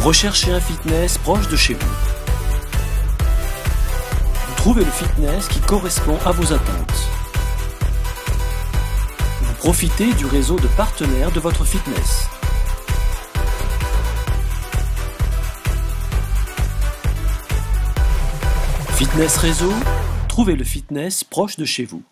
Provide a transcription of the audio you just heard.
Vous recherchez un fitness proche de chez vous. Vous trouvez le fitness qui correspond à vos attentes. Vous profitez du réseau de partenaires de votre fitness. Fitness Réseau, trouvez le fitness proche de chez vous.